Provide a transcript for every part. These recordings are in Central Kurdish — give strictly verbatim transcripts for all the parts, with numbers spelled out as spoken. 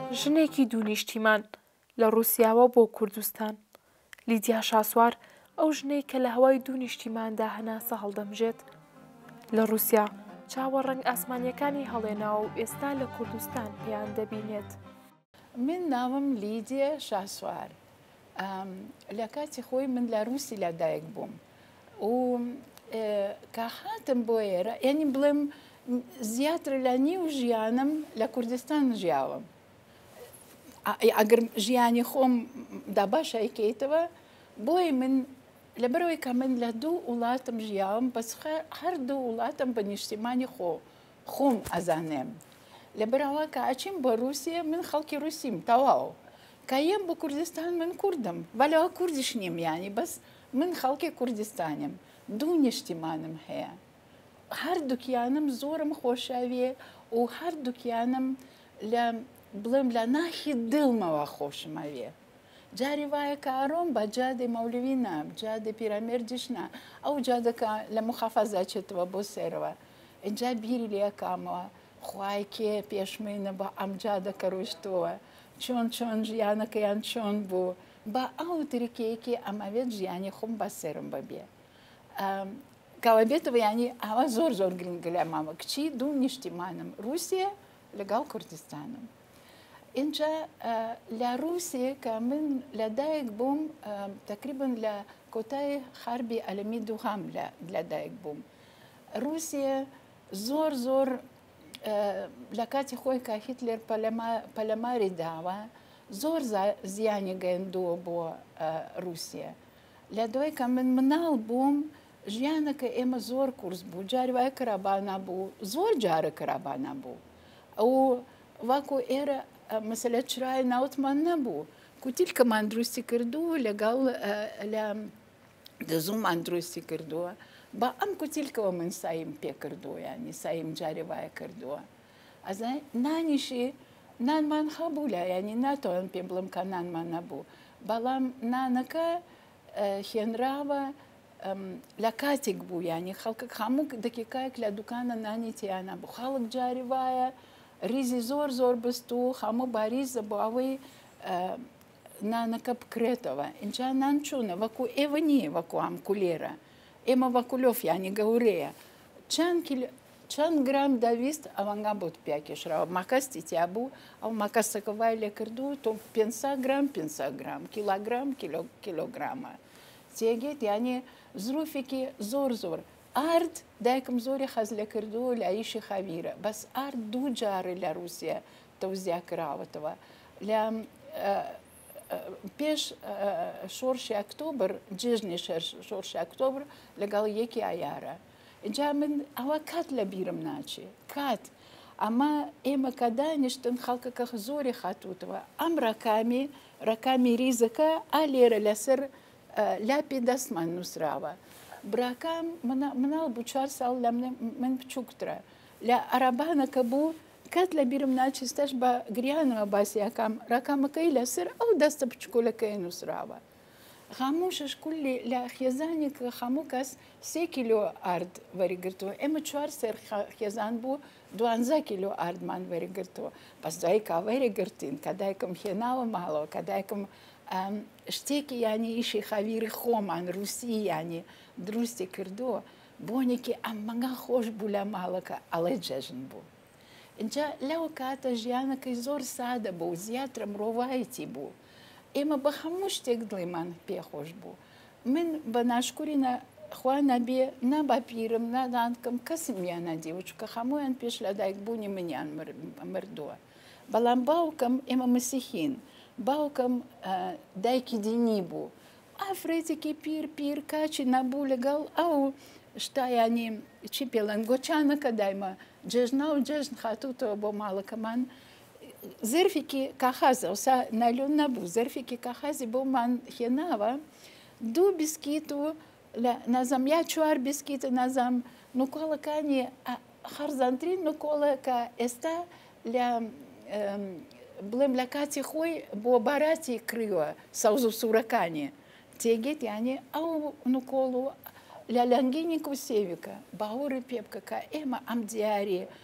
ژنێکی دوونیشتیمان لە ڕووسیاوە بۆ کوردستان. لیدیا شاسوار ئەو ژنەی کە لە هەوای دوونیشتیماندا هەناسە هەڵدەمژێت لە ڕووسیا چاوەڕەنگ ئاسمانیەکانی هەڵێناوە و ئێستا لە کوردستان پێیان دەبینێت. من ناوم لیدیا شاسوار. لە کاتی خۆی من لە رووسی لەدایک بووم و کە هاتم بۆ ئێرە یعنی بڵێم زیاتر لە نیو ژیانم لە کوردستان ژیاوم. ئەگەر ژیانی خۆم دا باشایکەیتەوە بۆی من لەبەرەوەی کە من لە دوو وڵاتم ژیاوم بەس هەر دوو وڵاتم بە نیشتیمانی خۆ خۆم ئەزانێم. لەبەرەوە کە ئەچیم بۆ رووسیە من خەڵکی رووسیم تەواو کەیم بۆ کوردستان من کوردم بەلەوە کوردیش نیم یانی بەس من خەڵکی کوردستانیم دوو نیشتیمانم هەیە. هەردووکیانم زۆرم خۆشەویە و هەردووکیانم لە بڵێم لە ناحی دڵمەوە خۆشمەوێ. جاری وایە کە ئەڕۆم بە جادێ مەولوی نام جادێ پیرەمێردیش نا ئەو جادەکە لە مخەفەزا چێتەوە بۆ سێرەوە اینجا بیری لێ کامەوە خوای کێ پێشمێنە بە ئەم جادەکە ڕۆشتەوە چۆن چۆن ژیانەکەیان چۆن بوو بە ئەو تریکەیەکی ئەمەوێت ژیانی خۆم بە سێرم ببێ. کەوە بێتەوە ینی ئەوە زۆر زۆر گرنگە لە مامە کچی دوو نیشتیمانم رووسیە لەگەڵ کوردستانم. اینجا لە رووسیە کە من لەدایک بووم تقریبن لە کۆتای خاربی ئەلەمی دووهام لەدایک بووم. رووسیە زۆر زۆر لە کاتی خۆی کە هیتلێر پەلەماری داوە زۆر زیانی گەیاندووە بۆ رووسیە. لە دوای کە من مناڵ بووم ژیانەکە ئێمە زۆر کورس بوو جاری وایە کرابانە بوو زۆر جارە کرابانە بوو ئەو واکو ئێرە مەسەلە چرای ناوتمان نەبوو کوتیلکەمان دروستی کردو لەگەڵ لە دزوومان دروستی کردووە بە ئەم کوتیلکەوە من سایم پێ کردووە ینی سایم جارێ وایە کردووە. ئەز نانیشی نانمان هەبوو لە ینی ناتوان پێ بڵم کە نانمان نەبوو بەڵام نانەکە هێنراوە لە کاتێک بوو ینی خەڵک هەموو دقیقایەک لە دوکانە نانی تیانە بوو خەڵک جاری وایە ریزی زۆر زۆر بست و هەموو باریزە بۆ ئەوەی نانەکە بکرێتەوە. اینجا نان چوونە وەکو ئێوە نییە وەکو ئەم کولێرە ئێمە وەکو لۆفیانی گەورەیە چەند گرام دەویست ئەوەنگا بۆت پیاکێشراوە مەکەستی تیا بوو ئەو مەکەسەکە وای لێ کردو تۆ پێنج گرام پێنج گرام کیلۆگرام کیلۆگرامە تێگێت یعنی زروفێکی زۆر زۆر. ئارد دایکم زۆری خەز لێ کردو لە ئیشی خەویرە بەس ئارد دوو جارە لە رووسیە تەوزیا کراوەتەوە لە پێش شۆڕشی ئۆکتۆبر جێژنی شۆڕشی ئۆکتۆبر لەگەڵ یەکی ئایارە. اینجا من ئەوە کات لە بیرم ناچێ کات ئەمە ئێمە کە دانیشتن خەڵکەکە زۆری خاتوتەوە ئەم ڕەکامی ڕەکامی ریزەکە ئا لێرە لەسەر لاپی دەستمان نووسراوە. براکەم مناڵ بوو چوار ساڵ لە من بچووکترە لە عەرەبانەکە بوو کات لە بیرم ناچستەش بە گریانەوە باسیەکەم ڕەکامەکەی لەسەر ئەو دەستە بچکۆلەکەی نووسراوە. خاموشش کولی لە خێزانی کە هەموو کەس سێ کیلۆ ئارد وەریگرتووە ئێمە چوار سەر خێزان بوو دوانزە کیلۆ ئاردمان وەریگرتووە بەس دوای کاوەری گرتین کە دایکم هێناوە ماڵەوە کە دایکم شتێکی ینی ئیشی خەویری خۆمان رووسی ینی دروستی کردووە بۆنێکی ئەمەنگا خۆش بوو لە ماڵەکە ئەڵێ جەژن بوو. اینجا لەو کاتە ژیانەکەی زۆر سادە بوو زیاترە مرۆڤایەتی بوو ئێمە بە هەموو شتێک دڵیمان پێخۆش بوو. من بە ناشکوری خوا نەبێ نەبا پیرم نادانکەم کەسمیان نەدیوە چکە هەمویان پێش لە دایکبوونی منیان مردووە بەڵام باوکەم ئێمە مسیحین باوکەم دایکی دینی بوو ئافرەتێکی پیر پیر کاچی نەبوو لەگەڵ ئەو شتایانی چی پێڵەن گۆچانەکە دایمە جێژنا و جێژن خاتوتەوە بۆ ماڵەکەمان زەرفێکی کاخازە وسا نایلۆن نەبوو زەرفێکی کاخازی بۆمان هێناوە دوو بیسکیت و نازەم یا چوار بیسکیتە نازەم نوکۆڵەکانی خەرزانترین نوکۆڵە کە ئێستا لە بڵێم لە کاتی خۆی بۆ باراتی کڕیوە سەوز و سوورەکانی تێگێت یعنی ئەو نوکۆڵ و لە لەنگینی و سێویکە باوەڕی پێ بکە کە ئێمە ئەم دیاری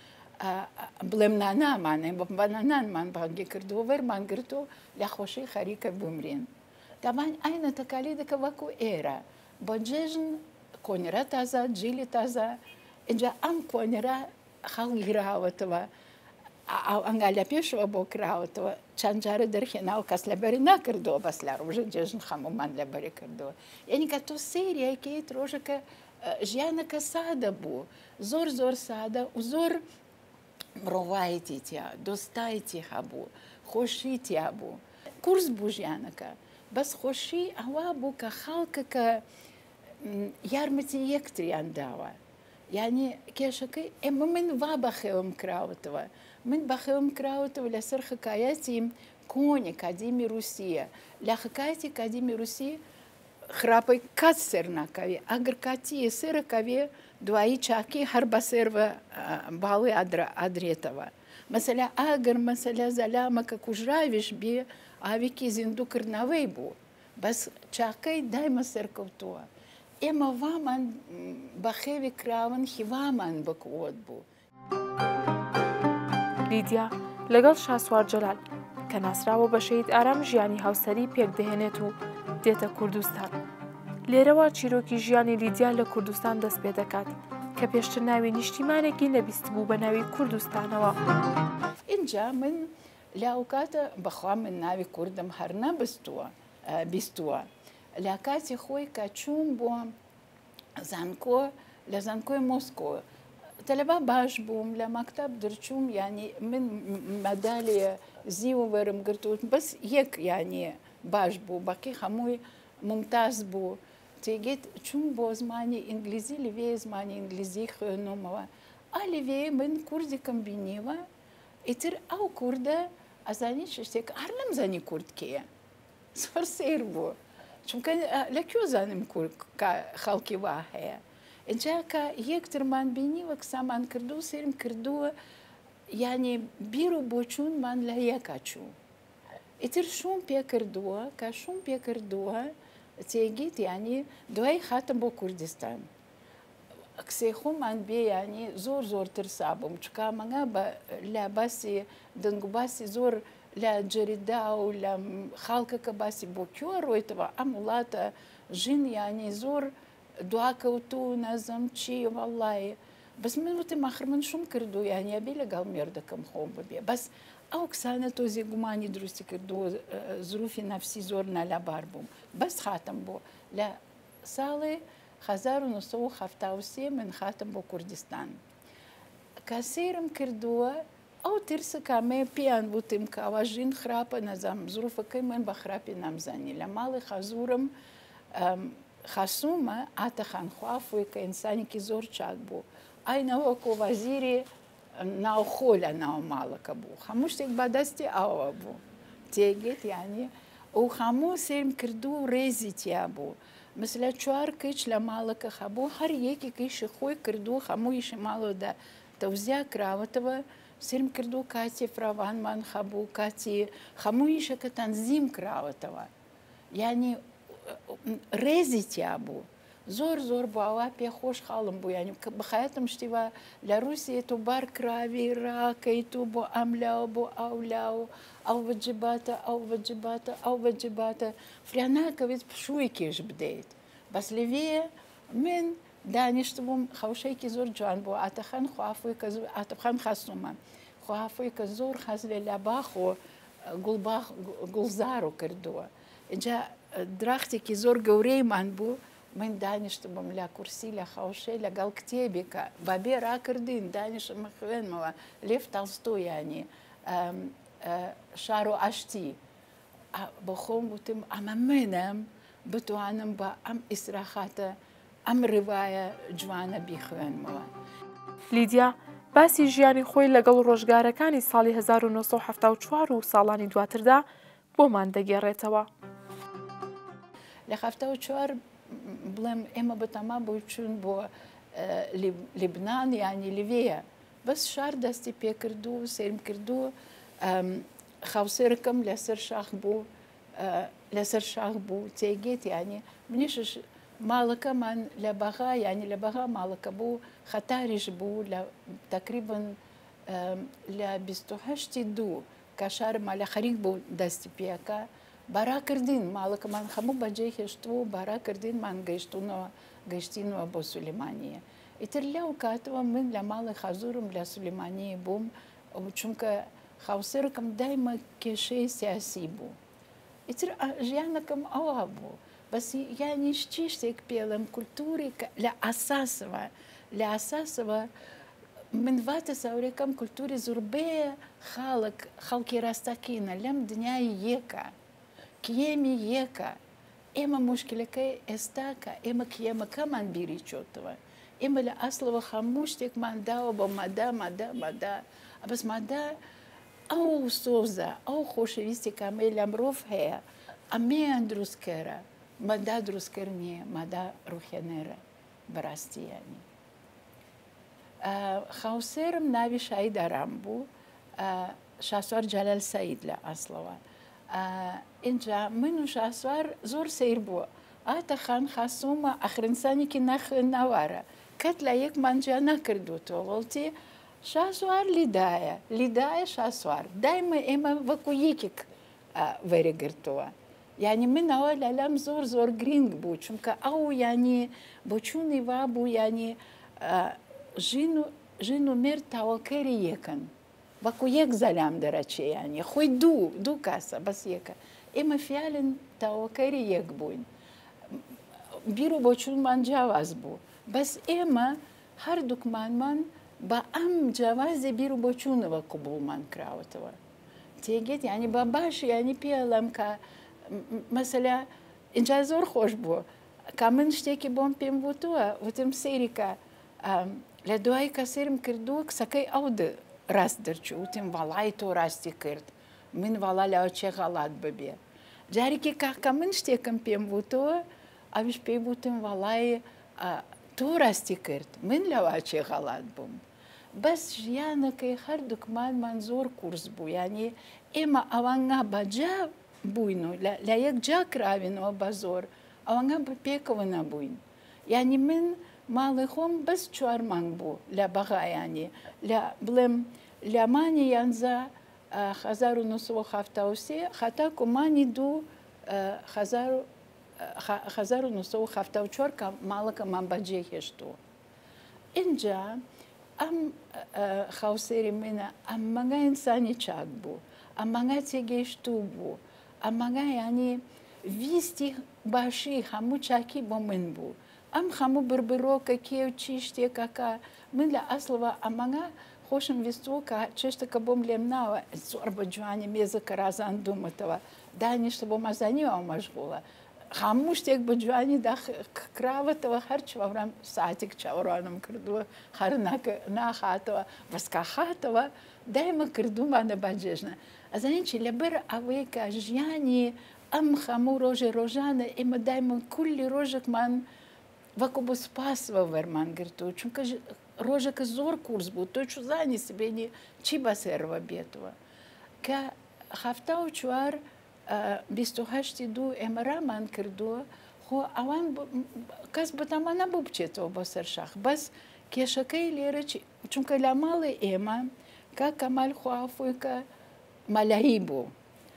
بڵێم نانامانێ بە نانمان بانگی کردو وەرمان گرتو لە خۆشی خەریکە بمرین. دابان ئاینە تەکالی دەکە وەکو ئێرە بۆ جێژن کۆنیرە تازە جیلی تازە اینجا ئەم کۆنیرە خەڵی گراوەتەوە ئەو ئەنگا لە پێشەوە بۆ کراوەتەوە چەند جارە دەرخێنا و کەس لەبەری ناکردەوە بەس لە ڕۆژە جێژن خەمومان لەبەری کردەوە. یعنی کە تۆ سێریەکەیت ڕۆژەکە ژیانەکە سادە بوو زۆر زۆر سادە و زۆر مرۆڤایەتی تیا دۆستایەتی هەبوو خۆشی تیا بوو کورس بوو ژیانەکە بەس خۆشی ئەوا بوو کە خەڵکەکە یارمەتی یەکتریان داوە. یعنی کێشەکەی ئێمە من وا بەخێوم کراوەتەوە من بەخێوم کراوەتەوە لەسەر حکایەتی کۆنی کادیمی رووسیە لە حکایەتی کادیمی رووسی خراپەی کات سەر ناکەوێ ئەگەر کاتیە سێرەکەوێ دوایی چاکی هەر بە سێرە باڵی ئادرێتەوە. مەسەلا ئاگەر مەسەلا زەلامەکە کوژراویش بێ ئاوێکی زیندووکردنەوەی بوو بەس چاکەی دایمە سەرکەوتووە. ئێمە وامان بەخێوی کراون هیوامان بکووت بوو. لیدیا لەگەڵ شاسوار جەلال کە ناسراوە بە شەید ئارام ژیانی هاوسەری پێک دەهێنێت و دێتە کوردستان. لێرەوە چیرۆکی ژیانی لیدیا لە کوردستان دەست پێ دەکات کە پێشتر ناوی نیشتیمانێکی نەبیست بوو بە ناوی کوردستانەوە. اینجا من لە ئەو کاتە بەخوا من ناوی کوردم هەر نەبستووە بیستووە لە کاتی خۆی کە چوون بۆ زانکۆ لە زانکۆی مۆسکۆ تەلەبا باش بووم لە مەکتەب دەرچووم ینی من مەدالیە زیوە وەرم گرتووت بەس یەک یانی باش بوو بەقی هەمووی ممتاز بوو تێگێت چوون بۆ زمانی ئینگلیزی لەوێ زمانی ئینگلیزی خوێنومەوە ئا لەوێ من کوردێکم بینیوە ئیتر ئەو کووردە ئەزانی شتێک هەر نەمزانی کورد کێیە زۆر سێر بوو چونکە لەکوێ زانم خەڵکی وا هەیە. اینجا کە یەکترمان بینی وە قسامان کردو و سێرم کردووە یعنی بیر و بۆچوونمان لە یەکە چوو. ئیتر شوم پێ کردووە کە شوم پێ کردووە تێگیت ینی دوای خاتم بۆ کوردستان. کسێ خۆمان بێ ینی زۆر زۆر ترسا بووم چکە مەگە لە باسی دەنگ و باسی زۆر لە جەریدا و لە خاڵکەکە باسی بۆ کوێ ڕۆیتەوە ئەم وڵاتە ژین ینی زۆر دواکەوتو نەزم چی وەڵڵایە بەس من وتم ئاخر من شوم کردو یانە بێ لەگەڵ مێردەکەم خۆم ببێ بەس ئەو کسانە تۆزی گومانی دروستی کردو زروفی نەفسی زۆر نەلەبار بووم بەس خاتم بۆ لە ساڵی هەزار و نۆ سەد و هەفتاد و سێ من خاتم بۆ کوردستان کە سێرم کردووە ئەو ترسە کامەیە پێیان وتم کە ئەوە ژین خراپە نەزانم زروفەکەی من بە خراپی نەمزانی لە ماڵی خەزورم خەسوومە ئاتەخان خوافوی کە ئینسانێکی زۆر چاک بوو ئاینەوەکۆ وەزیری ناوخۆ لە ناو ماڵەکە بوو هەموو شتێک بەدەستی ئەوە بوو تێگێت یانی ئەو هەموو سێرم کردو و ڕێزی تیا بوو مثلە چوار کچ لە ماڵەکە هەبوو هەر یەکێکیشی خۆی کردو هەموویشی ماڵەوەدا تەوزیا کراوەتەوە سێرم کردو کاتی فراوانمان هەبوو کاتی هەموویشەکە تەنزیم کراوەتەوە ینی ڕێزی تیا بوو زۆر زۆر بووەوە پێخۆش خاڵم بوو ینی بخایەتم شتیوە لە رووسیە و بار کراوی ڕاکەیت و بۆ ئەملاوە بۆ ئەولاو ئەو بەجباتە ئەو بەجباتە ئەو بەجباتە فریان ناکەوێت پشووی کێش بدەیت بەس لەوێ من دانیشت بووم خەوشەیەکی زۆر جوان بوو ئاتەخان خوافوی کە ئاتەخان خەسوومە خوافوی کە زۆر خەزلێ لە باخ و گوڵزار و کردووە اینجا دراختێکی زۆر گەورەیمان بوو من دانیشت بووم لە کورسی لە خەوشەی لەگەڵ کتێبێکە بەبێ ڕاکردین دانیشتمە خوێنمەوە لێف تەڵستۆیانی شار و ئاشتی بە خۆم وتم ئەمە منم بتوانم بە ئەم ئیسراخاتە ئەم ڕێوایە جوانە بیخوێنمەوە. لیدیا باسی ژیانی خۆی لەگەڵ ڕۆژگارەکانی ساڵی هەزار و نۆ سەد و هەفتاد و چوار و ساڵانی دواتردا بۆمان دەگێڕێتەوە. لە هەفتاد و چوار بڵێم ئێمە بەتەما بۆ چوون بۆ لیبنان ینی لەوێیە بەس شار دەستی پێکردو و سێرم کردو خاوسێرەکەم لەسەر شاخ بوو لەسەر شاخ بوو تێگێت ینی منیشش ماڵەکەمان لە بەغا ینی لە بەغا ماڵەکە بوو خەتاریش بوو لە تقریبن لە بیست و هەشتی دوو کە شارم لە خەریک بوو دەستی پێەکە باراکردین ماڵەکەمان هەموو بەجێ هێشتوو باراکردینمان گەیشتونەوە گەشتینەوە بۆ سولێمانیە. ئیتر لەو کاتەوە من لە ماڵی خەزورم لە سولێمانی بووم چونکە خاوسەرەکەم دایمە کێشەی سیاسی بوو. ئیتر ژیانەکەم ئەوە بوو بەس یانیش چی شتێک پێڵم کولتوری لە ئاساسەوە لە ئاساسەوە من واتە ساورەکەم کولتوری زۆربەیە خاڵک خەڵکی ڕاستەکەینە لەم دنیای یەکە کێمی یەکە ئێمە مشکلەکەی ئێستاکە ئێمە کێمەکەمان بیری چۆتەوە ئێمە لە ئەسڵەوە هەموو شتێکمان داوە بۆ مادا مادا مادا بەس مادا ئەو سۆزە ئەو خۆشەویستی کامەی لە مرۆڤ هەیە ئەمەیان دروستکەرە مادا دروستکرد نییە مادا ڕوخێنەرە بەڕاستیانی. خاوسێرم ناوی شاید ئارام بوو شاسوار جەلال سەید لە ئەسڵەوە. اینجا من و شاسوار زۆر سیر بووە ئاتە خان خاسوومە ئەخرنسانێکی نەخوێندنەوارە کەت لە یەکمانجیا نەکردوتەوە وڵتی شاسوار لیدایە لیدایە شاسوار دایمە ئێمە وەکو یەکێک وەرەگرتووە. یعنی منەوە لە لەم زۆر زۆر گرنگ بوو چونکە ئەو ینی بۆچوونی وا بوو ینی ژین و مرد تاوەکەری یەکن وەکو یەک زەلام دەرەچێ ینی خۆی دوو دوو کاسە بەس یەکە ئێمە فیالن تاوەکەری یەک بووین بیر و بۆچوونمان جیاواز بوو بەس ئێمە هەردووکمانمان بە ئەم جیاوازی بیر و بۆچوونەوە قبوڵمان کراوەتەوە تێگێت ینی بە باش ینی پێڵم کە مەسەلا اینجا زۆر خۆش بووە کە من شتێکی بۆم پێم بووتووە وتم سەیریکە لە دوای کە سێرم کردووە کسەکەی ئەو ڕاست دەرچوو وتم وەڵای تۆ ڕاستی کرد من وەڵا لەوە چێ غەڵات ببێ جارێکی کاکە من شتێکم پێم بووتەوە ئەویش پێی بوتم وەڵای تۆ ڕاستی کرد من لەوە چێ غەڵات بووم بەس ژیانەکەی هەردووکمانمان زۆر قورس بوو ینی ئێمە ئەوانگا بەجا بووین و لە یەک جا کراوینەوە بە زۆر ئەوەنگە پێکەوە نەبووین ینی من ماڵی خۆم بەس چوار مانگ بوو لە بەغایانی لە بڵێم لەمانی یانزە هەزار و نۆ سەد و هەفتاد و سێ هەتا کومانی دوو هەزار و نۆ سەد و هەفتاد و چوار کە ماڵەکەمان بەجێ هێشتووە. اینجا ئەم خاوسێری منە ئەم مەنگا ئینسانی چاک بوو ئەم مەنگا تێگەیشتوو بوو ئەم مەنگا ینی ویستی باشی هەموو چاکی بۆ من بوو ئەم هەموو بربرۆکە کێ و چی شتێکەکە من لە ئەسڵەوە ئەمەنگە خۆشم ویستووە کە چێشتەکە بۆم لێم ناوە زۆر بە جوانی مێزەکە رازاندومەتەوە دانیشتە بۆ مەزانیەوە ئەو مەشغوڵە هەموو شتێک بە جوانی کراوەتەوە هەر چاوەڕام ساعتێک چاوەڕوانم کردووە هەر ناخاتەوە بەسکە خاتەوە دایمە کردومانە باجێژنە ئەزانین چی لەبەر ئەوەیە کە ژیانی ئەم هەموو ڕۆژێ ڕۆژانە ئێمە دایمە کولی ڕۆژێکمان وەکو بۆ سوپاسەوە وەرمان گرتووە چونکە ڕۆژەکە زۆر قورس بوو تۆ چوزانی سبێنی چی بەسێرەوە بێتەوە کە هەفتا و چوار بیست و هەشتی دوو ئێمە رامان کردووە خۆ ئەوان کەس بەتەمە نەبوو بچێتەوە بۆ سەر شاخ بەس کێشەکەی لێرە چونکە لە ماڵی ئێمە کا کەمال خوافۆی کە مەلایی بوو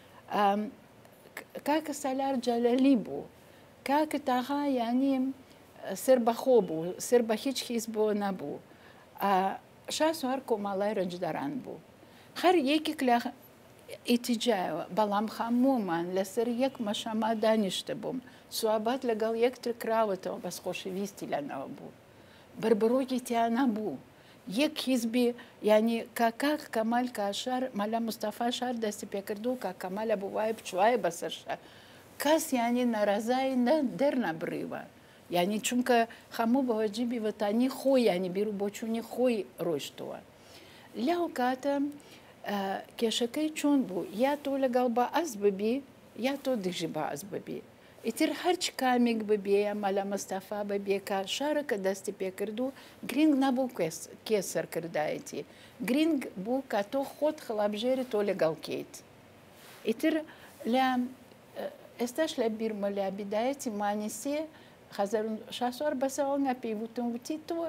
کاکە سەلار جەلەلی بوو کاکە تاغا ینی سەر بەخۆ بوو سەر بە هیچ هیچ بۆ نەبوو شاسوار کۆمەڵای ڕەنجدەران بوو هەر یەکێک لە ئیتیجایەوە بەڵام هەموومان لەسەر یەک مەشەما دانیشتە بووم سوابات لەگەڵ یەکتر کراوەتەوە بەس خۆشەویستی لەنەوە بوو بربرۆکی تیانە بوو یەک هیزبی ینی کاکاک کەمال کاشار مەلا مستەفا شار دەستی پێکردو و کاکەمالە بوو وایە بچوایە بەسەر شار کەس ینی نەڕازایی دەرنەبڕیوە ینی چونکە هەموو بەوەجیبی وەتانی خۆی ینی بیر و بۆچوونی خۆی ڕۆیشتووە لەو کاتە کێشەکەی چۆن بوو یا تۆ لەگەڵ بە ئەس ببی یا تۆ دژی بە ئەس ببی ئیتر هەرچ کامێک ببێ مەلا مستەفا ببێ کە شارەکە دەستی پێکرد و گرنگ نەبوو کێ سەرکردایەتی گرنگ بوو کە تۆ خۆت خڵابژێری تۆ لەگەڵ کەیت ئیتر لە ئێستاش لە بیرمە لە بیدایەتی مانی سێ شاسوار بەسەوەنگە پێی وتم وتی تۆ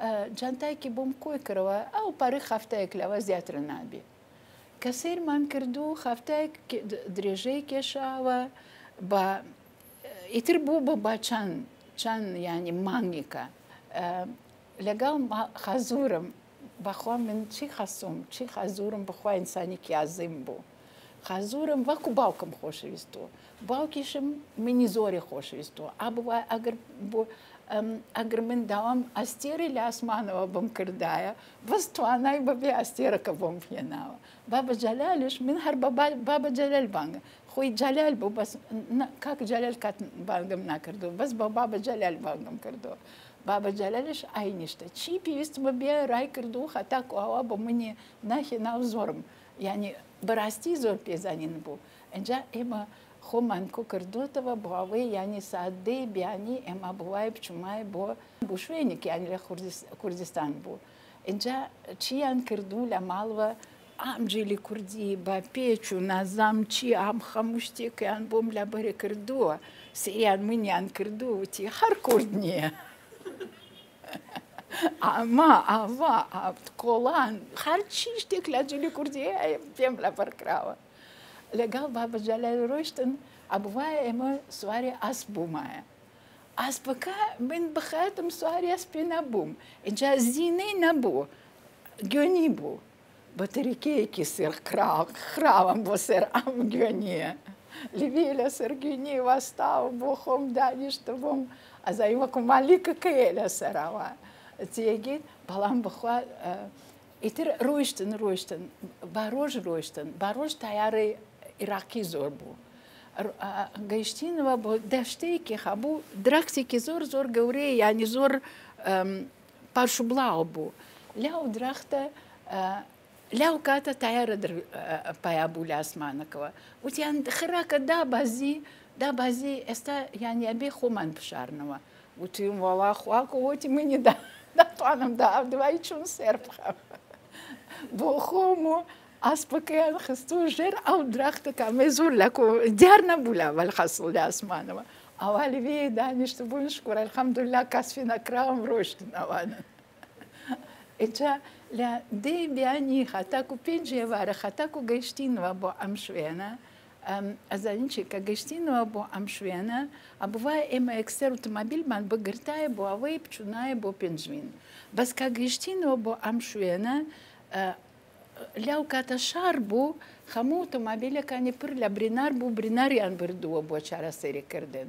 جانتایکی بۆم کۆی کردەوە ئەو پارەی هەفتەیەک لەوە زیاتر نابێ کە سیرمان کردو هەفتەیەک درێژەی کێشاوە بە ئیتر بوو بۆ با چەند چەند ینی مانگێکە لەگەڵ خەزورم بەخوا من چی خەسوم چی خەزورم بخوا ئینسانێکی عەزیز بوو خەزورم وەکو باوکم خۆشەویستوە باوکیشم منی زۆری خۆشەویستوە ئابووە ئەگەر بۆ ئەگەر من داوام ئەستێری لە ئاسمانەوە بم کردایە بەس توانای بەبێ ئەستێرەکە بۆم پێناوە بابە جەلالش من هەر بابە جەلال بانگە خۆی جەلال بوو بەس کاکە جەلال کات بانگم ناکردو بەس بە بابە جەلال بانگم کردو بابە جەلالش ئاینیشتە چی پێویستمە بێ ڕای کردو هەتاکو ئەوە بۆ منی ناخێ ناو زۆرم ینی بەڕاستی زۆر پێزانین بوو ئەجا ئێمە خۆمان کۆ کردوتەوە بۆ ئەوەی ینی سادەی بیانی ئێمە بوای بچمای بۆ بۆ شوێنێک ینی لە کوردستان بوو اینجا چیان کردو لە ماڵوە ئامجێلی کوردی بە پێچ و نازام چی ئام هەموو شتێکیان بۆم لە بەرێ کردووە سیان منیان کردو وتی هەر کورد نییە ئەما ئاوا کۆڵان هەرچی شتێک لە جلی کوردی پێم لە بەرکراوە لەگەڵ بابە جەلال ڕۆیشتن ئەبوایە ئێمە سواری ئەسپ بوومایە ئەسپەکە من بخاتم سواری ئەسپێ نەبووم اینجا زینەی نەبوو گوێنی بوو بە تەریکەیەکی سێر خراوەم بۆ سەر ئەم گوێنیە لێوێ لە سەر گوێنی وەستاوە بۆ خۆم دانیشتە بۆم ئەزای وەکو مالیکەکەیە لە سەراوە تێگیت بەڵام بخوا ئیتر ڕۆیشتن ڕۆیشتن باڕۆژ ڕۆیشتن باڕۆژ تایارەی عێراقی زۆر بوو گەیشتینەوە بۆ دەشتەیەکی هەبوو درەختێکی زۆر زۆر گەورەی ینی زۆر پاش و بڵاو بوو لەو درەختە لەو کاتە تایارە پیا بوو لە ئاسمانەکەوە وتیان خراکە دابازی دابازی ئێستا یانی ئەبێ خۆمان بشارنەوە وتیم وەڵا خواکە وتی منی دەتوانم دا دوای چون سێر بخەم بۆ خۆم و ئاسپەکەیان خستو ژێر ئەو درەختەکە ئەمە زۆر لە دیار نەبوو لە بەلخەسڵ لە ئاسمانەوە ئەوا لەوێ دانیشتە بوون شکوڕ ئەلحەمدولیلا کەسفی نەکراوم ڕۆشتن ئەوانە ئینجا لە دەی بیانی هەتاکو پێنج ێوارە هەتاکو گەیشتینەوە بۆ ئەم شوێنە ئەزانین چی کە گەیشتینەوە بۆ ئەم شوێنە ئەبووای ئێمە ئەکسەر ئۆتۆمۆبیلمان بگرتایە بۆ ئەوەی بچوونایە بۆ پێنجوین بەس کە گەیشتینەوە بۆ ئەم شوێنە لەو کاتە شار بوو هەموو ئۆتۆمۆبیلەکانی پر لە برینار بوو بریناریان بردووە بۆ چارەسەریکردن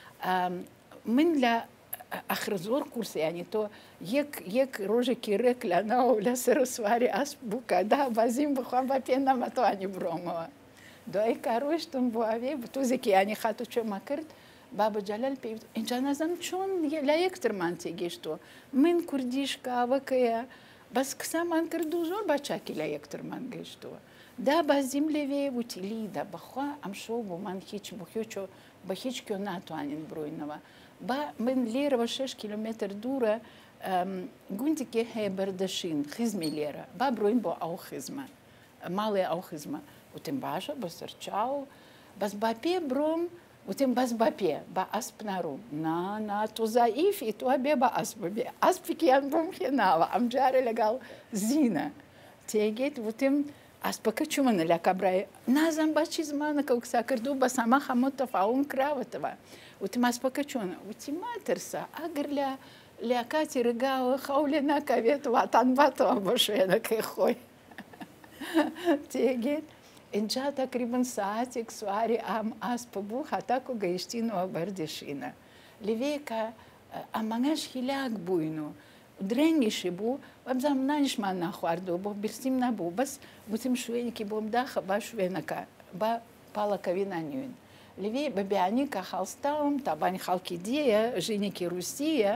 من لە ئەخر زۆر کورسیانی تۆ یەک ڕۆژێکی ڕێک لە ناو لەسەر سواری ئەسپ بوو کە دابازیم بخوام بە پێ نەمەتوانی بڕۆمەوە دوای کارۆشتم بۆ ئەوێ تۆزێکی ینی خاتو چێمە کرد بابە جەلال پێ اینجا نەزانم چۆن لە یەکترمان تێگەیشتووە من کوردیش کاوەکەیە بەس قسەمان کرد و زۆر بەچاکی لە یەکترمان گەیشتووە دابازیم لەوێ وتی لیدە بەخوا ئەم شۆ بۆمان هیچ بخێچۆ بە هیچ کێ ناتوانین بڕۆینەوە با من لێرەوە شش کیلومتر دوورە گوندێکی هەیە بەردەشین خزمی لێرە با بڕۆین بۆ ئەو خزمە ماڵێ ئەو خزمە وتم باشە بە سەرچاو بەس با پێ بڕۆم وتم بەس با پێ بە ئەسپ ناڕوم نا تۆ زائیفی تۆ بێ بە ئەسپ بێ ئەسپێکیان بۆم هێناوە ئەم جارە لەگەڵ زینە تێگەیت وتم ئەسپەکە چوومەنە لە کەبرای نازان باچی زمانەکە و قسا کردو بەس ئەمە هەموو تەفاوم کراوەتەوە وتم ئەسپەکە چۆنە وتی ماترسە ئەگەر لە لە کاتی ڕگاوە خەو لێ ناکەوێت واتان باتەوە بۆ شوێنەکەی خۆی تێگەیت اینجا تقریبا ساعتێک سواری ئام ئاسپە بوو هەتاکو گەیشتینەوە بەردەشینە لەوێ کە ئەمەنەش هیلاک بووین و درەنگیشی بوو وەبزانم نانیشمان ناخواردەوە بۆ برسیم نەبوو بەس وتم شوێنێکی بۆم داخە با شوێنەکە با پاڵەکەوی نانیوین لەوێ بەبیانی کە هەڵستاوم تابانی خەڵکی دیە ژینێکی رووسیە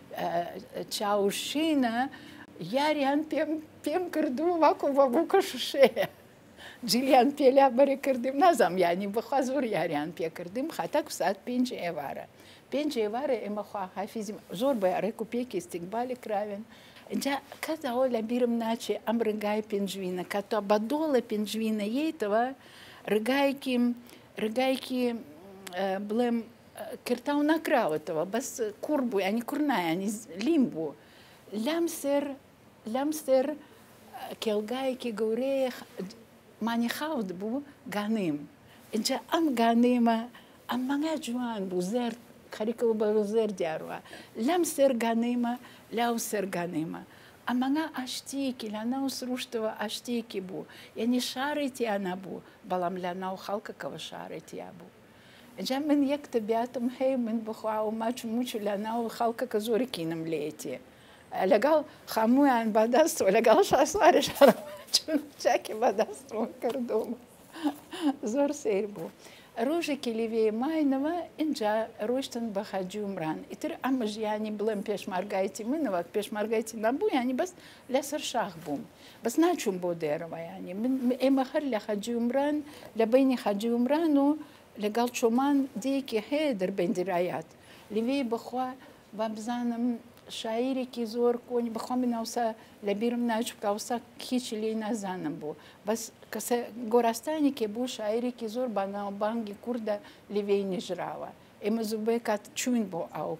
چاوشینە یاریان پێم کردو وەکو بە بووکە شوشەیە جیلیان پێلا بەرێ کردیم نازام ینی بەخوا زۆر یاریان پێ کردیم هەتاکو سات پێنج ئێوارە پێنج ئێوارە ئێمە خوا حافیزیم زۆر بە ڕێک و پێکی استیقبالی کراوێن اینجا کەسەوە لە بیرم ناچێ ئەم ڕگای پێنجوینە کە تۆ بە دۆڵە پێنجوینە یەیتەوە ڕگایکی ڕگایکی بڵێم کرتاو نەکراوەتەوە بەس کوڕ بوو ینی کوڕ نایانی لیم بوو لمسر لمسر كيلغايكي غوريخ ماني خاود بو غانيم انجا ام غانيما ام مانجا جوان بو زر خريكو بو زر دياروا لمسر غانيما لاو سر غانيما امانجا اشتيكي لانا سروشتوا اشتيكي بو يعني شاريتي انا بو بلام لانا خالكا كوا شاريتي ابو انجا من يكتب ياتم هي من بخوا وماچ موچ لانا خالكا كزوري كينم ليتي لقال خاموي عن بدست ولقال شاسوار شرم چون چاكي بدست وكردوم زور سير بو روجي كليفي ماينوا انجا روشتن بخاجي عمران اتر امج يعني بلم بيش مارغايتي منوا بيش مارغايتي نبو يعني بس لسر شاخ بوم بس ناچون بو ديروا يعني من اما خلي خاجي عمران لبيني خاجي عمرانو لقال شومان ديكي هيدر بين درايات ليفي بخوا بابزانم شاعری کی زور کنی بخوام نوسا لبیرم ناچ کاوسا کیچلی نزانم بو بس کس گورستانی کی بو شاعری کی زور بنا بانگی کرده لیوی نجراوا ام زوبه کات چون بو او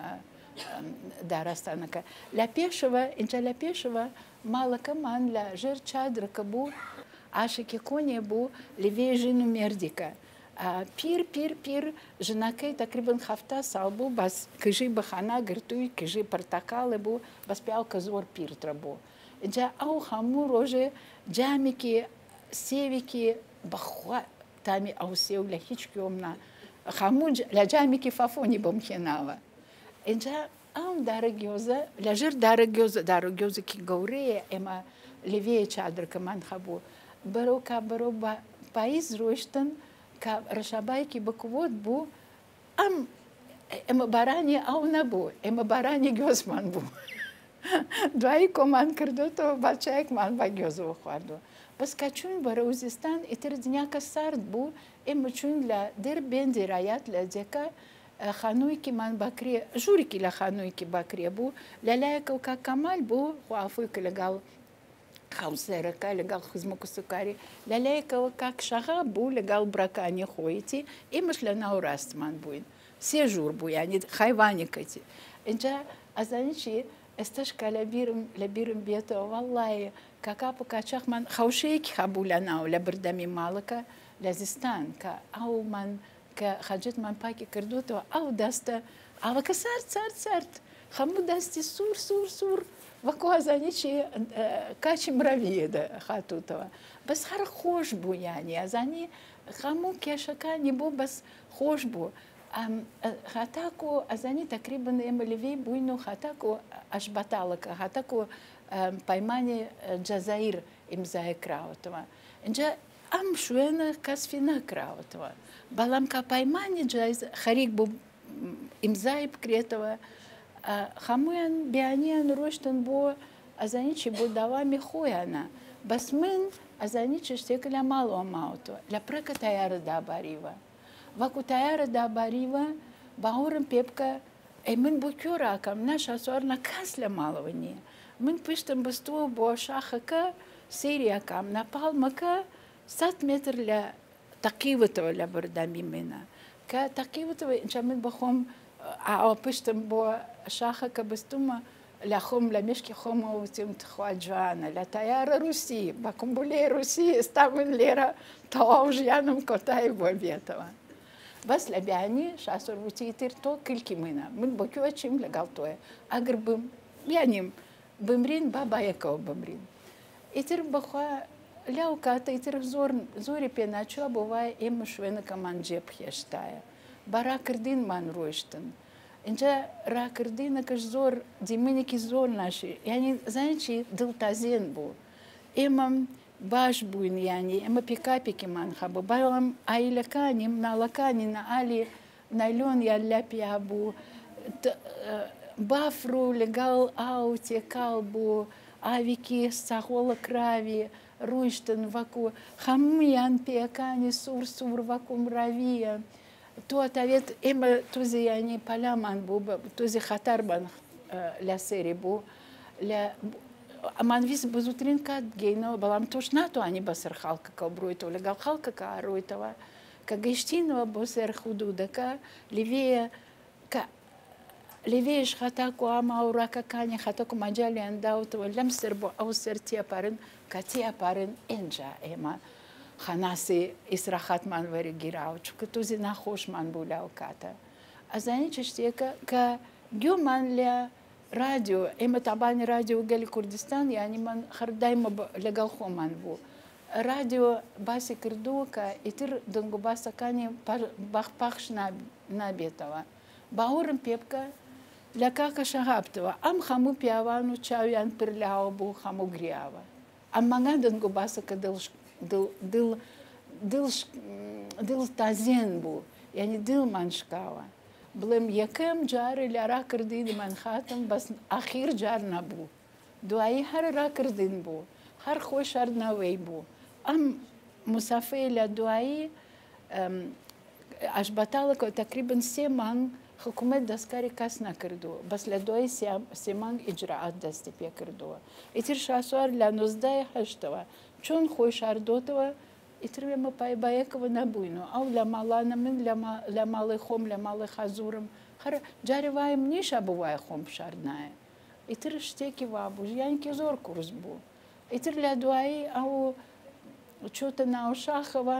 دارستانه که لپیشوا انت لپیشوا مالکه من لا جر چادر کبو عاشق کنی بو لیوی جنو مردیکه پیر پیر پیر جناکی تقریبا هفته سال بو بس کجی بخانه گرتوی کجی پرتقال بو بس پیال کزور پیر تربو جا او خامو روزه جامی کی سیوی کی بخوا تامی او سیو لهیچ کیومنا خامو لجامی کی فافونی بمخناوا انجا ام دارگیوزه لجر دارگیوزه دارگیوزه کی گوره اما لیوی چادر کمان خبو برو کا برو با پاییز روشتن كرشاباي كي بكوت بو ام ام باراني او نبو ام باراني جوزمان بو دواي كومان كردوتو بچايك مان با جوزو خواردو بس كچون بروزستان اتر دنيا كسارد بو ام چون لا در بين درايات لديكا خانوي كي مان باكري جوري كي لا خانوي كي باكري بو لالايك وكا كمال بو خوافو كي لقال خاوسركا لقال خزمك السكري للايك وكاك شغا بو لقال براكاني خويتي إمش لنا وراستمان بوين سيجور بو يعني خايواني كتي انجا ازانيشي استشكا لبيرم لبيرم بيته والله كاكابو كاتشاخ من خوشيك خابو لنا ولا بردمي مالكا لازستان كا او من كخجت من باكي كردوتو او داستا او كسارت سارت سارت خمو داستي سور سور سور وكو ازانيشي كاشي مراويه ده خاتوتوا بس خر خوش بو يعني ازاني خمو كيشكاني بو بس خوش بو ام خاتاكو ازاني تقريبا امليفي بوينو خاتاكو اشبطالك خاتاكو بايماني جزائر امزاي كراوتوا انجا ام شوينا كاسفينا كراوتوا بالام كبايماني جايز خريج بو امزاي بكريتوا خموين بيانيان روشتن بو ازانيشي بو دوامي خويانا بس من ازانيشي اشتكلا مالو ماوتو لبركة تيار دا باريوا وكو تيار دا باريوا باورم بيبكا اي من بو كيوراكم ناشا صورنا كاسلا مالواني من بيشتن بستو بو شاخكا سيرياكم نابالمكا سات متر ل تقيوتو لبردامي منا كتقيوتو انشا من بخوم او بيشتن بو شاخكا بستوما لخوم لمشكي خوم وتم تخوات جوانا لا تيار روسي بكمبولي روسي استعمل ليرة طواوج يانم كوتاي بو بيتوا بس لبياني شاسور وتيتر تو كل كيمينا من بوكيو تشيم لقالتوه اقرب يعني بمرين بابا يكو بمرين اتر بخوا لو كاتا اتر زور زوري بيناتشو بواي ام شوينا كمان جيب خيشتايا برا كردين مان روشتن انجا را كردين كش زور ديمينيكي زور ناشي يعني زانشي دلتازين بو امام باش بوين يعني اما بيكابي كمان خبو بالام ايلكاني منالكاني نالي نايلون يلا بيابو بافرو لقال اوتي كالبو авики сахола крави руштен ваку хамян пекани сур сур ваку мравия то тавет эма тузи яни паляман бу тузи хатарбан ля серибу ля аман вис бузутрин кат гейно балам тошнато ани басар халка кабруито легал халка каруитова кагештинова босер худудака ливия ка لەوێش هەتاکو ئەم هاوڕاکەکانی هەتاکو مەجالیان داوتەوە لەم سەر بۆ ئەو سەر تێپەرن کە تێپەرن ئینجا ئێمە خەناسی ئیسراحەتمان وەرگیراوە چونکە تووزی ناخۆشمان بوو لەو کاتە ئەزانی چ شتێکە کە گوێمان لە رادیۆ ئێمە تابانی رادیۆ گەلی کوردستان یانی من خەردایمە لەگەڵ خۆمان بوو رادیۆ باسی کردووە کە ئیتر دەنگ و باسەکانی پاخش نابێتەوە باوەڕم پێ بکە لە کاکە شەهابتەوە ئەم هەموو پیاوان و چاویان پر لاوە بوو هەموو گریاوە ئەم مەگە دەنگ و باسەکە دڵ تازیێن بوو یعنی دڵمان شکاوە بڵێم یەکەم جارە لە ڕاکردی من خاتم بەس ئاخیر جار نەبوو دوایی هەر ڕاکردین بوو هەر خۆی شاردنەوەی بوو ئەم مسافەیە لە دوایی ئەشبەتاڵەکە تقریبن سێ مانگ حکوومەت دەستکاری کەس نەکردووە بەس لە دوای سێ مانگ ئیجراعات دەستی پێ کردووە ئیتر شاسوار لە نۆزدەی هەشتەوە چۆن خۆی شاردۆتەوە ئیتر ئێمە پایبایەکەوە نەبووینەوە ئەو لە ماڵانە من لە ماڵی خۆم لە ماڵی خەزورم هەر جارێ وایم نیشە بە وایە خۆم شاردنایە ئیتر شتێکی وابوو ژیانێکی زۆر قورس بوو ئیتر لە دوایی ئەو چۆتە ناوشاخەوە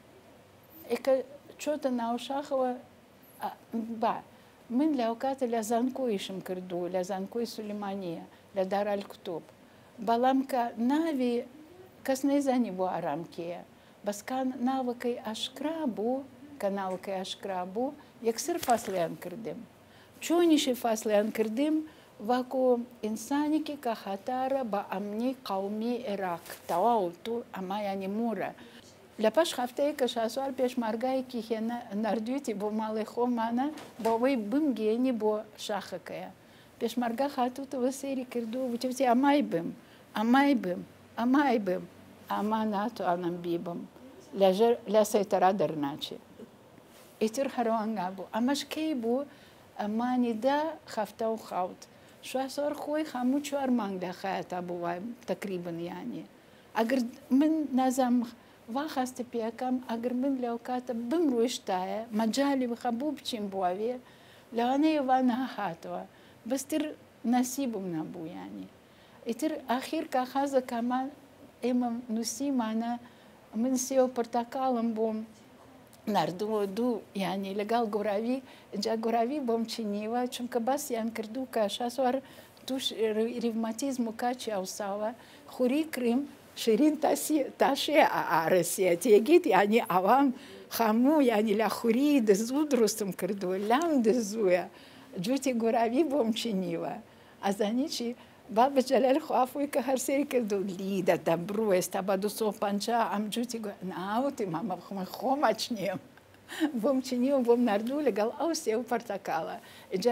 چۆتە ناوشاخەوە با من لەو کاتە لە زانکۆیشم کردووە لە زانکۆی سولمانیە لە دارالکتۆب بەڵام کە ناوی کەس نەیزانی بۆ ئارامکەیە بەسکان ناوەکەی ئاشکرا بوو کە ناوەکەی ئاشکرا بوو یەکسەر فاسلیان کردیم چۆنیشی فاسلیان کردیم وەکو ئینسانێکی کە خەتارە بە ئەمنی قەومی عێراق تەواو تو ئەمایانی مورە لە پاش هەفتەیە کە شاسوار پێشمەرگایەکی هێنا نردویەتی بۆ ماڵی خۆمانە بۆەوەی بمگەێنی بۆ شاخەکەیە پێشمەرگا هاتووتەوە سێری کردو وتی ئەمای بم ئەمای بم ئەمای بم ئەما ناتوانم بیبم لە سەیتەرا دەرناچێت ئیتر هەروەنگا بوو ئەمەش کەی بوو ئەمانی دا هەفتە و خەوت شاسوار خۆی هەموو چوار مانگ دەخایەتە بوو وای تقریبن یانی ئەگەر من نازام وا خەستە پێەکەم ئەگەر من لەو کاتە بمڕۆیشتایە مەجای بخەبوو بچین بواوێ لەوانەیە وا نەهاتەوە بەستر نەسیبم نەبوو یانی ئیتر ئاخیر کە خازەکەمان ئێمە نووسیمانە من سێ و پرتەکاڵم بووم نردووە دوو یانی لەگەڵ گۆراوی جا گۆراوی بۆم چینیوە چونکە باسییان کردو کە شاسوار توش ریڤماتیزم و کاچی ئەوساوە خوری کریم شیرین تاشێ ئارەسیە تێگیت ینی ئەوام هەموو ینی لە خوری دزوو دروستم کردووە لام دزووە جوتی گۆراوی بۆم چینیوە ئەزانی چی با بەجەلەل خوافووی کە هەرسێری کردو لیدە دەبڕوو ئێستا بە دو سۆ پەنجا ئەم جوتی ناوتی مامە خۆمە چنیەم بۆم چینیوە بۆم نردوو لەگەڵ ئەو سێ و پەرتەکاڵە ئجا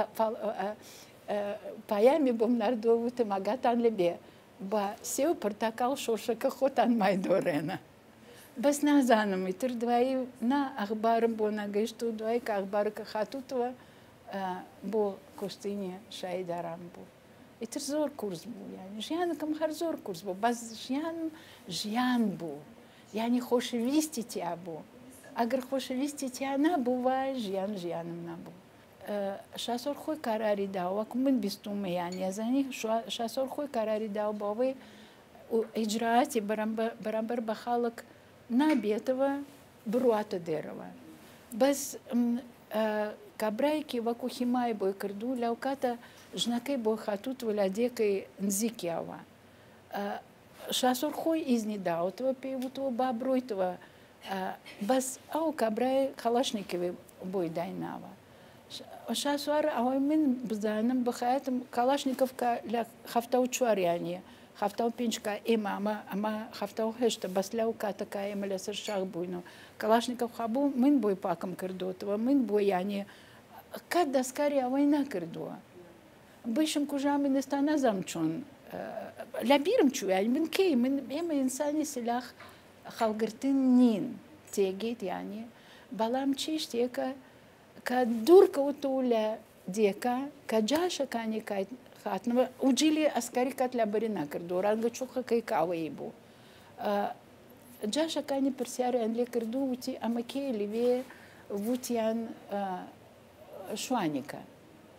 پایامی بۆم نردووە وتم ئاگاتان لەبێ بە سێ و پرتەکاڵ شۆشەکە خۆتان مای دۆڕێنە بەس نازانم ئیتر دوایی نا ئەخبارم بۆ نەگەیشت و دوایی کە ئەخبارەکە خاتوتەوە بۆ کوشتینی شایداران بوو ئیتر زۆر کورس بوو یانی ژیانەکەم هەر زۆر کورس بوو بەس ژیانم ژیان بوو یانی خۆشەویستی تیا بوو ئەگەر خۆشەویستی تیا نەبوو وای ژیان ژیانم نەبوو شاسۆر خۆی کاراری داوە وەکو من بیستومە یانی ئەزانی شاسۆر خۆی کاراری داوە بەوەی ئیجراعاتی بەرامبەر بە خاڵک نابێتەوە بڕواتە دێرەوە بەس کابرایەکی وەکو هیمای بۆی کردو لەو کاتە ژنەکەی بۆ خاتووت وەلادیەکەی نزیکیاوە شاسۆر خۆی ئیزنی داوتەوە پێی وتەوە با بڕۆیتەوە بەس ئەو کابرای خەڵەشنێکی بۆی دایناوە شاسوار ئەوەی من بزانم بخایەتم کەڵاشنیکۆف کە لە هەفتە و چواریانە هەفتە و پێنجکە ئێمە ئەمە ئەمە هەفتە و هێشتە بەس لەو کاتەکە ئێمە لەسەر شاخ بووینەوە کەڵاشنیکۆف خابوو من بۆی پاکم کردوتەوە من بۆ یانە کات دەستکاری ئەوەی نەکردووە بشم کوژا من ئێستا نەزانم چۆن لە بیرم چوویانی من کەی من ئێمە ئینسانی سلاخ خەڵگرتن نین تێگەیت یانی بەڵام چی شتێکە کە دوور کەوتەوە لە دیەکە کە جاشەکانی خاتنەوە وجیلی ئەسکاری کات لە بەری نەکردو ڕەنگە چووقەکەی کاوەیە بوو جاشەکانی پرسیاریان لێ کردو وتی ئەمە کێ لەوێ وتیان شوانیکە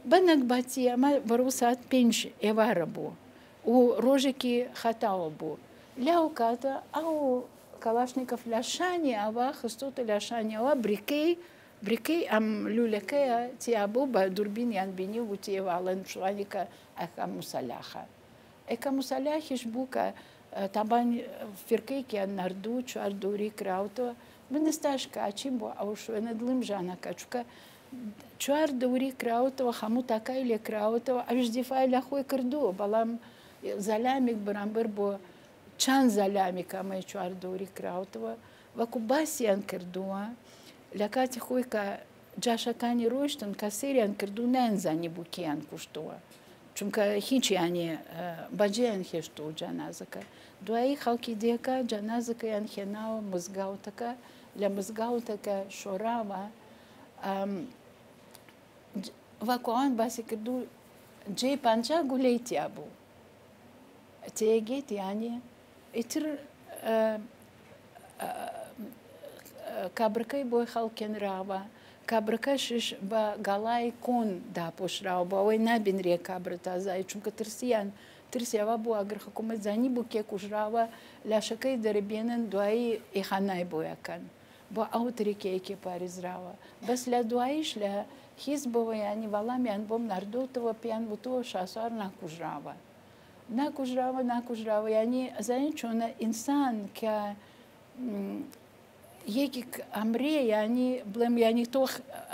بەنەک باتی ئەمە بەرەو سات پێنج ئێوارە بوو و ڕۆژێکی خەتاوە بوو لەو کاتە ئەو کەلاشنیکۆف لە شانی ئەوە خستوتە لە شانیەوە بریکەی بریکەی ئەم لولەکەیە تیا بوو بە دووربینیان بینی و تێواڵەن شوانی کە ئەکە موسەلاخە ئەکە موسەلاخیش بوو کە تابان فرکەیەکیان نردوو چوار دووری کراوتەوە من ئێستاش کاچیم بۆ ئەو شوێنە دڵم ژانەکە چووکە چوار دووری کراوتەوە هەموو تاکای لێ کراوتەوە ئەوش دیفای لە خۆی کردووە بەڵام زەلامێک بەرامبەر بۆ چەند زەلامی کەمەی چوار دووری کراوتەوە وەکو باسییان کردووە لە کاتی خۆی کە جاشەکانی ڕۆشتن کە سێریان کردو نانزانی بوو کیان کوشتووە چونکە هیچیانێ بەجێیان هێشتو و جانازەکە دوایی خەڵکی دێکە جانازەکەیان هێناوە مزگاوتەکە لە مزگاوتەکە شۆراوە وەکوان باسی کردو جێ پانجا گولەی تیا بوو تێگێت یانێ ئیتر کابرەکەی بۆی خەڵکێنراوە کابرەکەشش بە گاڵای کۆن داپۆشراوە بۆ ئەوەی نابینرێ کابرە تازایی چونکە ترسیان ترسیەوە بوو ئەگەر حکوومەت زانی بوو کێ کوژراوە لاشەکەی دەرەبێنن دوایی ئێخانای بۆیەکەن بۆ ئەو تریکەیەکی پارێزراوە بەس لە دواییش لە هیچ بەوە ینی وەڵامیان بۆم نردوتەوە پێیان بووتەوە شاسوار ناکوژراوە ناکوژراوە ناکوژراوە ینی ئەزانین چۆنە ئینسان کە یەکی ئەمرێ ینی بڵێم ینی تۆ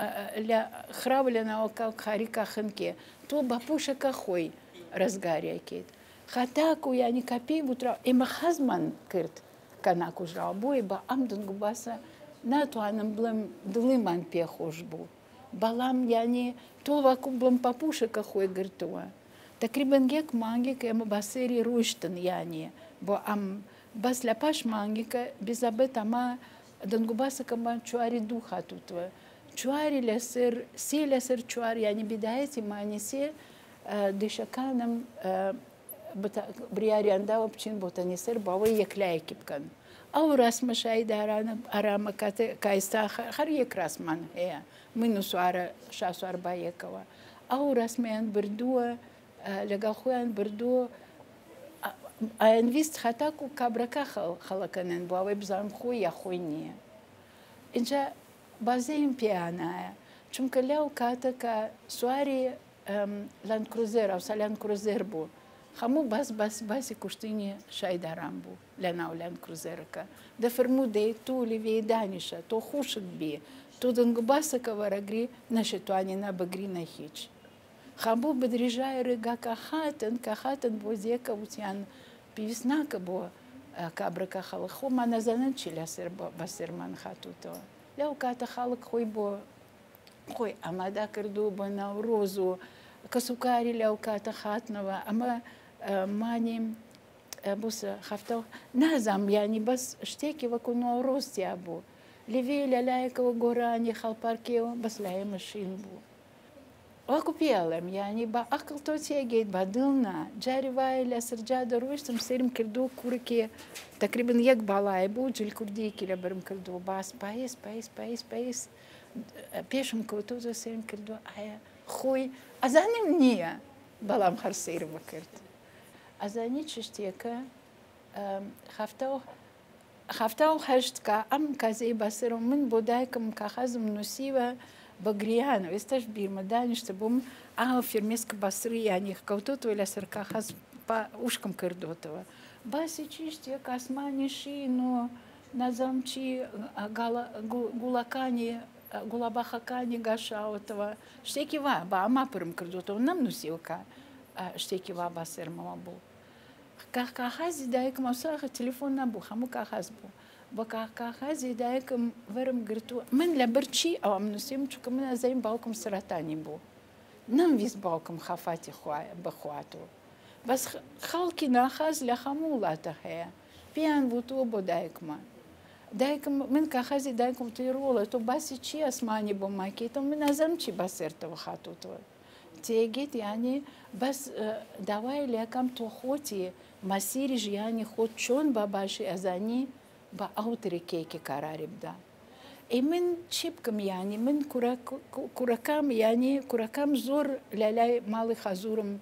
خراوە لە ناوەکە خاریکە خنکێ تۆ بە پوشەکە خۆی ڕزگاریەکەیت خەتاک و ینی کە پێی بوترا ئێمە خەزمان کرد کە ناکوژراوە بۆی بە ئەم دنگ و باسە ناتوانم بڵێم دڵیمان پێخۆش بوو بەڵام ینی تۆ وەکو بڵم پاپوشەکە خۆی گرتووە تقریبن یەک مانگێک ئێمە بە سێری ڕۆشتن یانیە بۆ ئەم بەس لە پاش مانگێکە بزەبێت ئەمە دەنگوباسەکەمان چواری دوو خاتوتوە چواری لەسەر سێ لەسەر چوار ینی بیدایەتی مانی سێ دیشەکانم بریاریانداوە بچین بۆ تەنیسەر باوەی یەکلایەکی بکەن ئەو ڕاستمە شایدارانە ئارامە کایستا هەر یەک ڕاستمان هەیە من و سوارە شاسوار بایەکەوە ئەو ڕاستمەیان بردووە لەگەڵ خۆیان بردووە ئاەنویست خەتاک و کابرەکە خەڵەکەنن بۆ ئەوەی بزانم خۆی یا خۆی نییە اینجا بازەیم پێیانایە چونکە لەو کاتە کە سواری لاندکروزێر ئەوسا لاندکروزێر بوو هەموو باس باس باسی کوشتنی شایداران بوو لە ناو لاندکروزێرەکە دەفرموو دەی تۆ لەوێ دانیشە تۆ خوشت بێ تۆ دەنگ باسەکە وەرەگری نەشتوانێ نەبگری نە هیچ خەبوو بدرێژای ڕێگاکە خاتن کە خاتن بۆ زیەکە وتیان پێویست ناکە بۆ کابرەکە خەڵک خۆمان نەزانن چی لەسەر بەسەرمان خاتوتەوە لەو کاتە خەڵک خۆی بۆ خۆی ئامادا کردو بۆ ناوڕۆز و کەسوکاری لەو کاتە خاتنەوە ئەمە مانیم بوسە هەفتە نازام ینی بەس شتێکی وەکو ناوڕۆستیا بوو لەوێ لەلایەکەوە گۆرانی خەڵپارکێەوە بەس لایە مەشین بوو وەکو پێڵم ینی بە ئەقل تۆ تێگەیت بە دڵنا جاری وایە لە سەرجا دەڕۆشتم سێرم کردو کوورکێ تقریبن یەک باڵایە بوو جل کوردیەکی لە بەرم کردو باس پایس پایس پایس پایس پێشم کەوتۆ سێرم کردووە ئایا خۆی ئەزانم نییە بەڵام هەر سیر بکرد ئەزانی چ شتێکە هەفتە و هەشت کە ئەم کازەی بەسەرم من بۆ دایکم کاخەزم نووسیوە بە گریانە ئێستاش بیرمە دانیشتە بووم ئاوە فێرمێسکە بەسری ینی کەوتۆتەوە لەسەر کاخەز وشکم کردوتەوە باسی چی شتێک ئاسمانی شین و نەزانم چی گوڵەکانی گوڵەباخەکانی گاشاوتەوە شتێکی وا بە ئەما پرم کردوتەوە نەمنووسیوەکە شتێکی وا باسێرمەوە بوو کاخازی دایکم ئەوساخە تەلیفۆن نەبوو هەموو کاخاز بوو بە کاخازی دایکم وەرم گرتووە من لەبەر چی ئەوم نووسیم چونکە من ئەزەیم باوکم سەرەتانی بوو نەمویست باوکم خەفاتی بخواتەوە بەس خەڵکی ناخاز لە هەموو وڵاتە هەیە پێیان بووتەوە بۆ دایکمان دایکم من کاخازی دایکم توی ڕۆڵە تۆ باسی چی ئەسمانی بۆ ماکێتەوە من ئەزەم چی بەسێرتەوە خاتوتەوە تێگێت ینی بەس داوای لەکەم تۆ خۆتی مەسیری ژیانی خۆت چۆن بە باشی ئەزانی بە ئەو ترکێکی کاراری بدە إي من شبكم يعني من كراك كراكام يعني كراكام زور لا مالي خازورم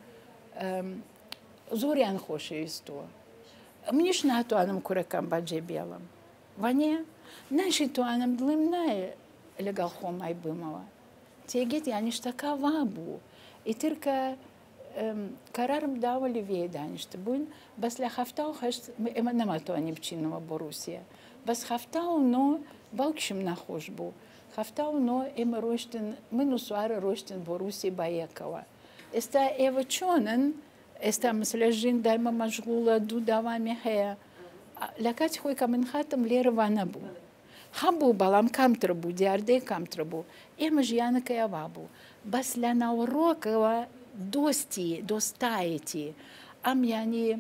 زور يعني خوش يستوى منيش ناتو أنا كراكام باجي بيلم وانيا ناشي تو أنا مدلم ناي لقال خوم أي بموا تيجيت يعني اشتكى وابو يتركا قرار مداولي في دانش تبون بس لخفتاو خشت إما نماتو أني بتشينو بروسيا بس خفتاو نو بالكش مناخوش بو خفتاو نو إما روشتن منو سوار روشتن بروسيا بايكوا استا إيوا تشونن استا مثل جين دايما مشغولة دو دوامي هي لكاتي خوي كمن خاتم لير وانا بو خبو بالام كم تربو دياردي كم تربو إما جيانا كيا بابو بس لنا وروكوا دوستي دوستايتي أم يعني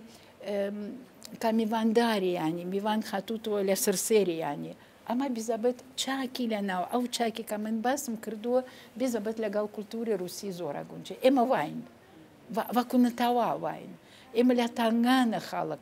كميفان داري يعني ميفان خطوطو لسرسيري يعني أما بزبط تشاكي لنا أو تشاكي كمان بس مكردو بزبط لقال كولتوري روسي زورا قنجي إما واين وكنا توا واين إما لتنغانا خالق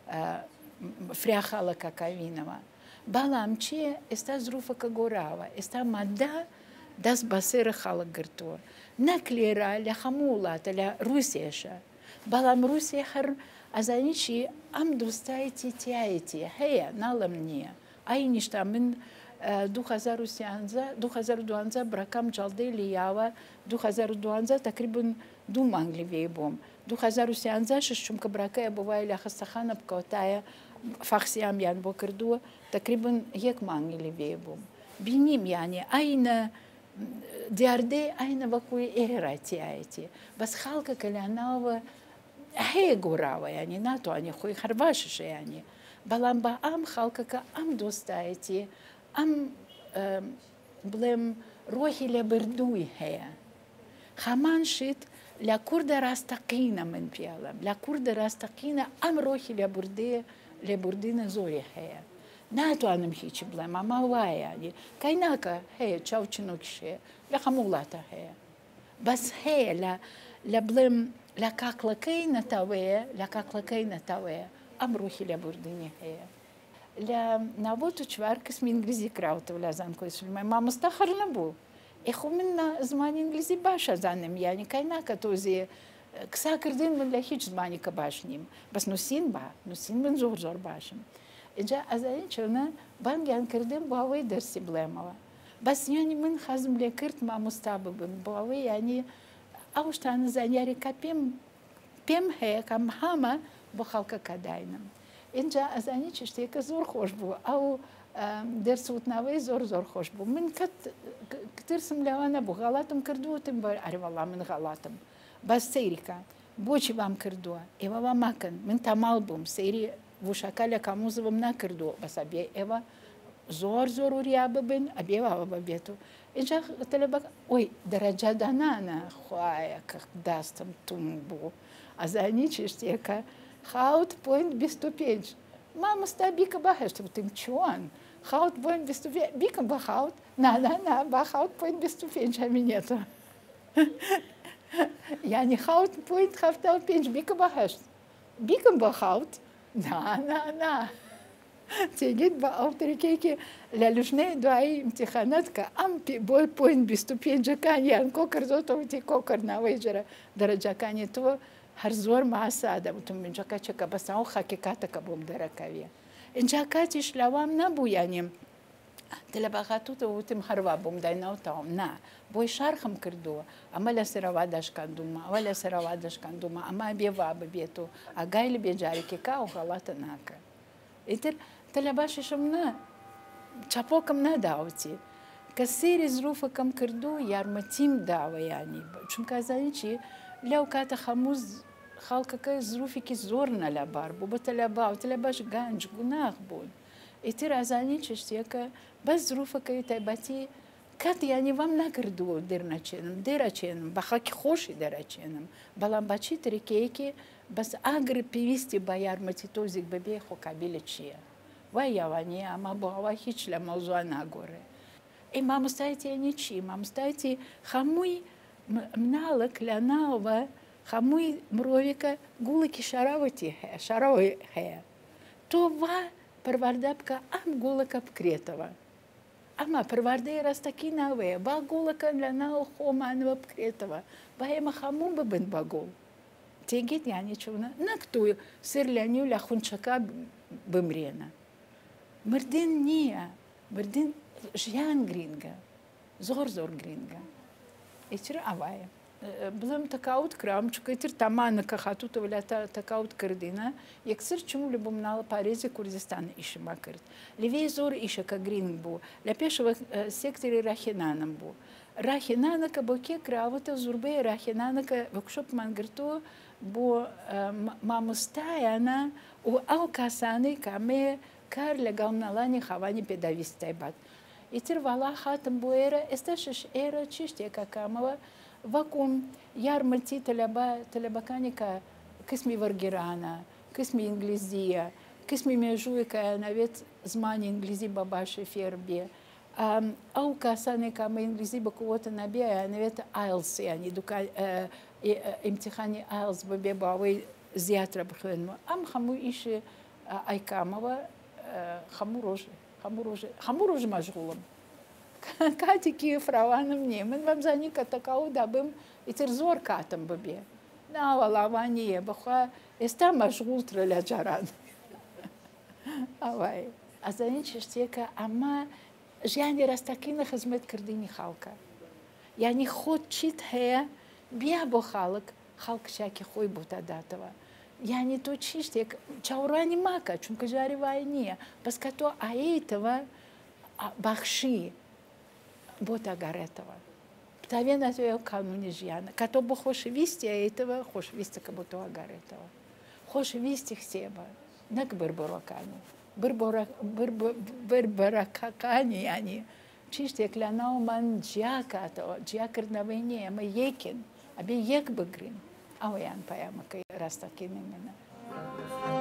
فريا خالق كاوينما بالام تشي استا ظروفة كغوراوا استا مادا داس بصير خالق قرتو نكليرا لخمولات لروسيشا بالام روسيا خر أزانيشي أم دوستايتي تيايتي هي نالمنية أي نشتا من دو خزار وسيانزا دو خزار دوانزا بركام جلدي لياوا دو خزار دوانزا تقريبا دو مانجلي فيبوم دو خزار وسيانزا ششم كبراكايا بواي لخستخانة بكوتايا فاخسيام يعني بوكردو تقريبا هيك مانجلي فيبوم بينيم يعني أين دياردي أين بكوي إيرا تيايتي بس خالك كلاناوا هي قراوة يعني ناتو أني خوي خرباشش يعني بلان با أم خالكك أم دوستايتي أم بلم روحي لبردوي هي خمان شت لكورد راستقينا من بيالم لكورد راستقينا أم روحي لبردي لبردينا زوري هي ناتو أنا مشيتش بلم أما واي يعني كايناكا هي تشاو تشنوكشي لخمولاتا هي بس هي لا لبلم لكاكلكي نتاوية لكاكلكي نتاوية أمروحي لبرديني هي لا نابوتو تشواركس من إنجليزي كراوتو ولا زان كويس ما مستخر نبو إخو منا زمان إنجليزي باشا زانم يعني كاينا كتوزي كساكر دين من لهيج زماني كباشنيم بس نسين با نسين من زور زور باشم إجا أزاين شونا بانجان كردين باوي درسي بلاموا بس يعني من خازم لكرت ما مستابب باوي يعني أوش تانا زانياري كابيم بيم هي كم هما بخالك كداينم إنجا أزاني تشتيك زور خوش بو أو درس وتناوي زور زور خوش بو من كت كترسم لوانا بو غلطم كردو تم أري والله من غلطم بس سيري كان بوشي بام كردو إيوا ما كان من تمال بوم سيري وشكاله كموز بوم نا كردو بس أبي إيوا زور زور وريابة بن أبي وابا بيتو إنجا تلبك وي درجة دانانا خوايك داستم تمبو أزاني تشتيك خاوت بوينت بستوبينج ما مستابيك باهش تمشون خاوت بوينت بستوبينج بيك بخاوت نا نا نا بخاوت بوينت بستوبينج همينيتو يعني خاوت بوينت خافتاو بينج بيك باهش بيك بخاوت نا نا نا تيجيت بقى تركيكي لالوشني دعي امتحاناتك ام بول بوين بستوبينج كان يعني كوكر زوتو تي كوكر ناويجرا درجة كان تو هرزور مع السادة وتم من جاكا شكا بس هو حقيقاتك بوم دركاوية إن جاكاتش لوام نبو يعني تلبغاتو تو تم هروا بوم دايناو تاوم نا بوي شارخم كردو أما لا سروادش كان دوما ولا سروادش كان دوما أما بيوا ببيتو أجايل بيجاري كيكا وغلط ناكا إتر تلباش شمنا شابوكم نا داوتي كسيري ظروفكم كردو يارمتيم داوة يعني شم كازانيشي لو كاتا خموز خالكك ظروفك زورنا لبار بو بتلبا وتلباش غانج غناغ بون إتر أزانيش اشتياكا بس ظروفك يتباتي كات يعني وام نكردو ديرنا چينم ديرا چينم بخاكي خوشي ديرا چينم بلان باشي تركيكي بس أغر بيوستي بايار متيتوزيك ببيخو قابلة چيه ويا واني أما بوا هيچ لموضوع ناغوري إي ما مستايتي يعني چي ما مستايتي خموي منالك لناوة خموي مرويكا قولك شراوتي هي شراوي هي توا پروردبكا أم قولك بكريتوا ئەمە پروەردەی ڕاستەکی ناوەیە با گوڵەکەن لە ناو خۆمانەوە بکرێتەوە با ئێمە هەموو ببن بە گوڵ تێگەیت یانی چۆنە نەک تو سر لە نیو لە خونچەکە بمرێنە مردن نییە مردن ژیان گرینگە زۆر زۆر گرینگە ئیتر ئەوایە بڵم تەکاوت کرام چکەیتر تەمانە کە خاتوتەوە لە تەکاوت کردینە یەکسەر چوو لە بۆ مناڵە پارێزی کوردستان ئیشما کرد لەوێ زۆر ئیشەکە گرینگ بوو لە پێشەوە سێکتری ڕاهێنانم بوو ڕاهێنانەکە بۆ کێ کراوەتە زوربەیە ڕاهێنانەکە وەکشۆپمان گرتووە بۆ مامۆستایانە و ئەو کاسانەی کامەیە کار لەگەڵ ناڵانی خاوانی پێداویستای بات ئیتر ڤاڵا خاتم بۆ ئێرە ئێستا شش ئێرە چی شتێکە کامەوە وەکوم یارمەتی تەلەبەکانی کە کسمی وەرگێرانە کسمی ئینگلیزیە کسمی مێژووی کە نەوێت زمانی ئینگلیزی بە باشی فێر بێ ئەو کاسانێک کامە ئینگلیزی بەکووەتە نەبێ نەوێت ئایلس ینی ئیمتیخانی ئایلس ببێ باوەی زیاترە بخوێنەوە ئەم هەموو ئیشی ئایکامەوە هەموو ڕۆژ هەموو ڕۆژ مەشغوڵم کاتێکی فراوانم نییە من بەمزانی کە تەکاودا بم ئیتر زۆر کاتم ببێ ناوەڵاوان نییە بخوا ئێستا مەشغوڵترە لە جاران ئەوای ئەزانین چ شتێکە ئەمە ژیانی ڕاستەکەینە خزمەتکردنی خەڵکە یعنی خۆت چیت هەیە بیا بۆ خاڵک خەڵک چاکی خۆی بۆ داداتەوە یعنی تۆ چی شتێک چاوەڕوانی ماکە چونکە جاری وای نییە بەس کە تۆ ئایتەوە بەخشی بۆ تاگەڕێتەوە تاوێ ناتوێ ئەو کانونی ژیانە کە تۆ بۆ خۆشەویستی ئەیتەوە خۆشەویستەکە بۆ تۆ گەڕێتەوە خۆشەویستی کتێبە نەک بربڕەکانی بربەرەکەکانی ینی چی شتێک لە ناومان جیا کاتەوە جیاکردنەوەی نییە ئەمە یەکن ئەبێ یەک بگرین ئەوەیان پەیامەکەی ڕاستەکەی منە.